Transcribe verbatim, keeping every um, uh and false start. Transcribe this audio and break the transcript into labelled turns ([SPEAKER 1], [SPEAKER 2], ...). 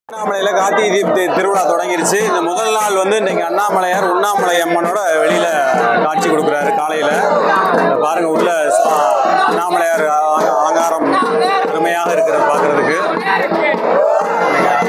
[SPEAKER 1] அண்ணாமலையில கார்த்திகை தீப திருவிழா தொடங்கிருச்சு. இந்த முதல் நாள் வந்து இன்னைக்கு அண்ணாமலையார் உண்ணாமலை அம்மனோட வெளியில காட்சி கொடுக்குறாரு. காலையில பாருங்க, உள்ள அண்ணாமலையார் அலங்காரம் அருமையாக இருக்கிறது பார்க்கறதுக்கு.